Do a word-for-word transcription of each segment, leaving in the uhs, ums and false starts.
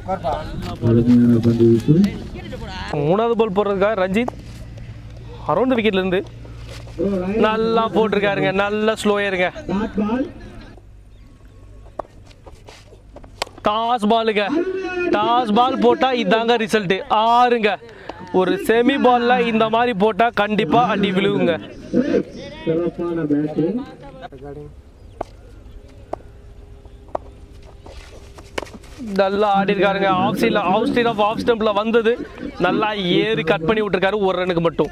மூணாவது பால் போடுறதுக்காக ரஞ்சித் அரௌண்ட் விக்கெட்ல இருந்து நல்லா போட்டிருக்காருங்க. நல்லா ஸ்லோயா இருங்க. டாஸ் பாலுங்க. டாஸ் பால் போட்டா இதாங்க ரிசல்ட். ஆறுங்க. ஒரு செமி பால்ல இந்த மாதிரி போட்டா கண்டிப்பா அடி விழுவுங்க. நல்லா ஆடி இருக்காருங்க. ஆஃப் சைட்ல ஆஃப் சைட் ஆஃப் ஆஃப் ஸ்டம்ப்ல வந்தது நல்லா ஏறி கட் பண்ணி விட்டுருக்காரு ஒரு ரனுக்கு மட்டும்.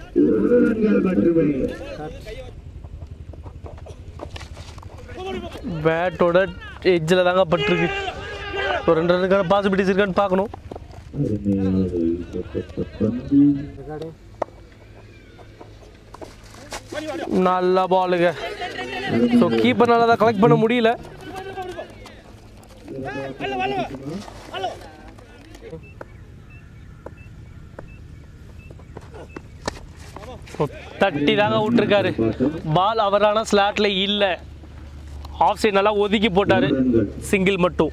பேட்டோட எட்ஜில் தாங்க பட்டிருக்கு. ஒரு ரெண்டு ரனுக்கான பாசிபிலிட்டிஸ் இருக்கான்னு பார்க்கணும். நல்லா பாலுங்க. ஸோ கீப்பர் நல்லா தான் கலெக்ட் பண்ண முடியல. தட்டி தாங்க விட்டுருக்காரு. பால் அவரான ஸ்லாட்ல இல்ல. ஆஃப் சைட் நல்லா ஒதுக்கி போட்டாரு. சிங்கிள் மட்டும்.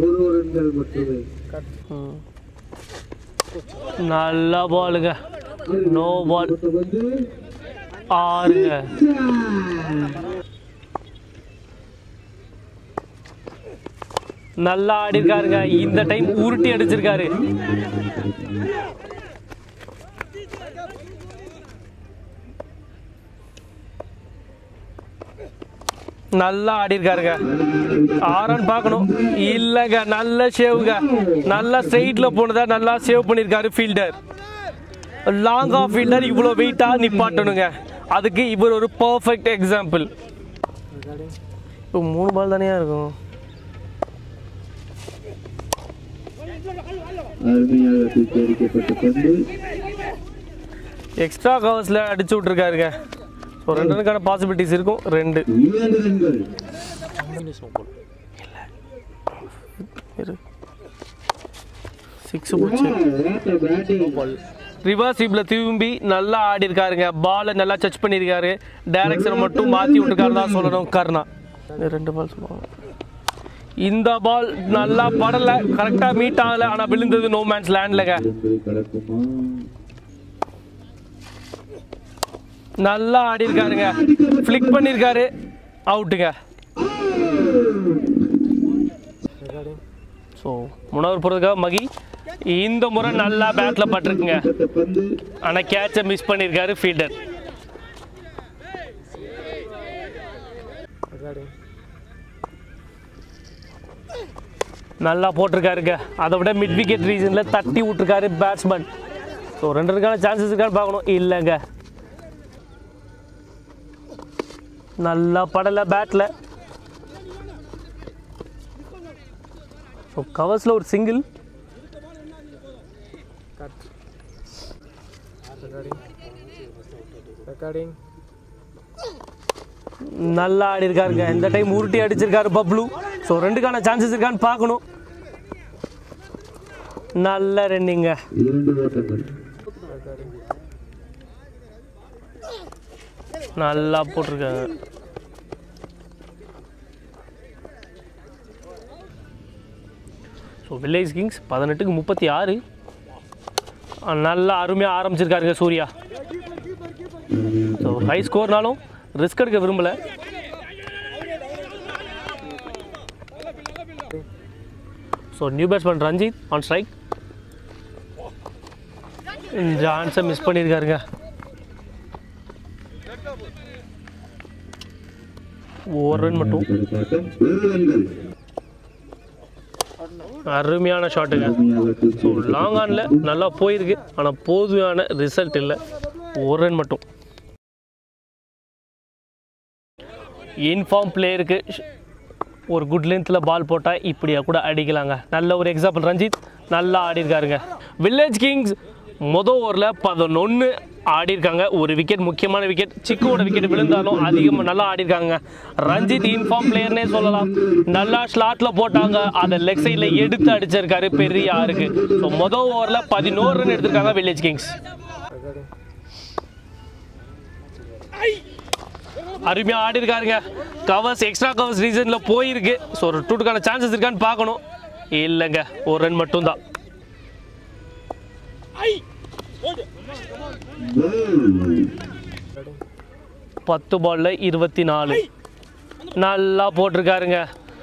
நல்லா பாலுங்க. No ball. ஆறுங்க. நல்லா ஆடி இருக்காருங்க. இந்த டைம் உருட்டி அடிச்சிருக்காரு. நல்லா ஆடி இருக்காருங்க. ஆறான் பார்க்கணும். இல்லங்க. நல்ல சேவுங்க. நல்லா ஸ்ட்ரெயிட்ல போனதா நல்லா சேவ் பண்ணிருக்காரு ஃபீல்டர். லாங் ஆஃப் ஃபீல்டர் இவ்வளோ வெயிட்டா நிப்பாட்டணுங்க. அதுக்கு இவர் ஒரு பர்ஃபெக்ட் எக்ஸாம்பிள். இப்போ மூணு பால் தானே இருக்கும். எக்ஸ்ட்ரா கவர்ஸ்ல அடிச்சு விட்டுருக்காருங்க. ஸோ ரெண்டு ரனுக்கான பாசிபிலிட்டிஸ் இருக்கும். ரெண்டு சிக்ஸ் ரிவர்ஸ் ஸ்வீப்ல திரும்பி நல்லா ஆடி இருக்காருங்க. பாலை நல்லா டச் பண்ணியிருக்காரு. டைரக்ஷனை மட்டும் மாற்றி விட்டுருக்காரு தான் சொல்லணும். கர்ணா ரெண்டு பால் சொல்லுவாங்க. இந்த பால் நல்லா படல. கரெக்டா மீட் ஆகல. ஆனா விழுந்தது நோ மேன்ஸ் லேண்ட்லங்க. நல்லா ஆடி இருக்காருங்க. ஃபிளிக் பண்ணிருக்காரு. அவுட்டுங்க. ஸோ மூணாவது போறதுக்காக மகி இந்த முறை நல்லா பேட்ல பட்டிருக்குங்க. ஆனா கேட்சை மிஸ் பண்ணிருக்காரு ஃபீல்டர். நல்லா போட்டிருக்காருங்க. அதை விட மிட் விக்கெட் ரீசன்ல தட்டி விட்டுருக்காரு பேட்ஸ்மேன். ஸோ ரெண்டு ரனுக்கான சான்சஸ் இருக்கான்னு பார்க்கணும். இல்லைங்க. நல்லா படல பேட்ல. ஸோ கவர்ஸ்ல ஒரு சிங்கிள். நல்லா ஆடி இருக்காருங்க. இந்த டைம் உருட்டி அடிச்சிருக்காரு பப்ளு. ஸோ ரெண்டுக்கான சான்சஸ் இருக்கான்னு பார்க்கணும். நல்ல ரன்னிங்க. நல்லா போட்டிருக்காங்க. ஸோ வில்லேஜ் கிங்ஸ் பதினெட்டுக்கு முப்பத்தி ஆறு. நல்லா அருமையாக ஆரம்பிச்சிருக்காருங்க சூர்யா. ஸோ ஹை ஸ்கோர்னாலும் ரிஸ்க் எடுக்க விரும்பல. So new batsman Ranjith on strike. சான்ஸை மிஸ் பண்ணியிருக்காருங்க. ஒரு ரன் மட்டும். அருமையான ஷாட்டுங்க. ஸோ லாங் ஆன்ல நல்லா போயிருக்கு. ஆனால் போதுமான ரிசல்ட் இல்லை. ஒரு ரன் மட்டும். இன்ஃபார்ம் பிளேயருக்கு ஒரு குட் லென்த்தில் பால் போட்டால் இப்படியா கூட அடிக்கலாங்க. நல்ல ஒரு எக்ஸாம்பிள் ரஞ்சித் நல்லா ஆடி இருக்காருங்க. வில்லேஜ் கிங்ஸ் மொதல் ஓவரில் பதினொன்று ஆடி இருக்காங்க. ஒரு விக்கெட் முக்கியமான விக்கெட். சிக்குவோட விக்கெட் விழுந்தாலும் அதிகமாக நல்லா ஆடி இருக்காங்க. ரஞ்சித் இன்ஃபார்ம் பிளேயர்னே சொல்லலாம். நல்லா ஸ்லாட்ல போட்டாங்க. அதை லெக் சைடில் எடுத்து அடிச்சிருக்காரு பெரிய ஆறுக்கு. ஸோ மொதல் ஓவரில் பதினோரு ரன் எடுத்திருக்காங்க வில்லேஜ் கிங்ஸ். அருமையாக ஆடி இருக்காருங்க. கவர்ஸ் எக்ஸ்ட்ரா கவர்ஸ் ரீசன்ல போயிருக்கு. ஸோ ஒரு டூட்டுக்கான சான்சஸ் இருக்கான்னு பார்க்கணும். இல்லைங்க, ஒரு ரன் மட்டும்தான். பத்து பால்ல இருபத்தி நாலு. நல்லா போட்டிருக்காருங்க.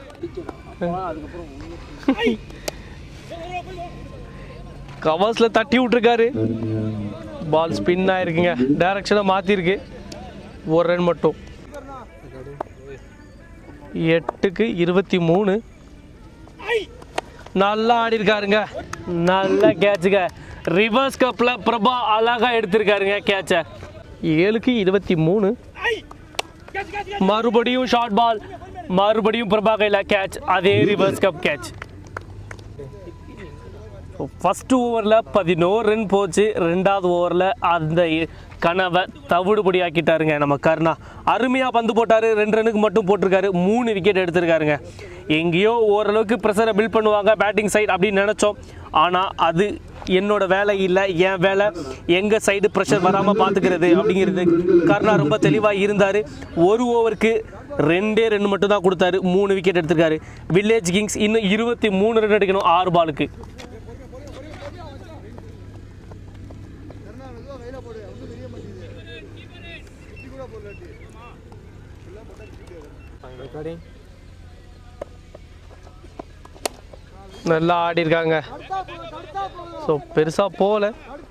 கவர்ஸ்ல தட்டி விட்டுருக்காரு. பால் ஸ்பின் ஆயிருக்குங்க, டைரக்ஷனை மாத்திருக்கு. ஒரு ரன் மட்டும். எட்டுக்கு இருபத்தி மூணு. நல்லா ஆடி இருக்காருங்க. நல்ல கேட்சுங்க. ரிவர்ஸ் கப்ல பிரபா அழகா எடுத்திருக்காருங்க கேட்ச. ஏழுக்கு இருபத்தி மூணு. மறுபடியும் ஷார்ட் பால், மறுபடியும் பிரபா கையில கேட்ச். அதே ரிவர்ஸ் கப் கேட்ச். ஃபர்ஸ்ட் ஓவரில் பதினோரு ரன் போச்சு. ரெண்டாவது ஓவரில் அந்த கனவை தவிடுபடி ஆக்கிட்டாருங்க நம்ம கருணா. அருமையாக பந்து போட்டார். ரெண்டு ரனுக்கு மட்டும் போட்டிருக்காரு. மூணு விக்கெட் எடுத்திருக்காருங்க. எங்கேயோ ஓரளவுக்கு ப்ரெஷரை பில்ட் பண்ணுவாங்க பேட்டிங் சைடு அப்படின்னு நினச்சோம். ஆனால் அது என்னோட வேலை இல்லை, என் வேலை எங்கள் சைடு ப்ரெஷர் வராமல் பார்த்துக்கிறது அப்படிங்கிறது கருணா ரொம்ப தெளிவாக இருந்தார். ஒரு ஓவருக்கு ரெண்டே ரெண்டு மட்டும் தான் கொடுத்தாரு. மூணு விக்கெட் எடுத்திருக்காரு. வில்லேஜ் கிங்ஸ் இன்னும் இருபத்தி மூணு ரன் அடிக்கணும் ஆறு பாலுக்கு. நல்லா ஆடி இருக்காங்க. ஸோ பெருசா போல.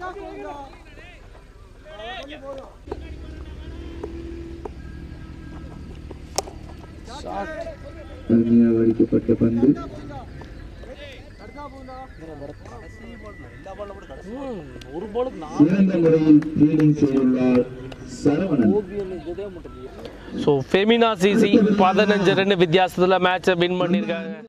அடிக்கப்பட்ட பந்து சிறந்த முறையில் ஃபீல்டிங் செய்துள்ளார் சரவணன். ஸோ ஃபெமினா சிசி பதினஞ்சு ரன் வித்தியாசத்தில் மேட்சை வின் பண்ணியிருக்காங்க.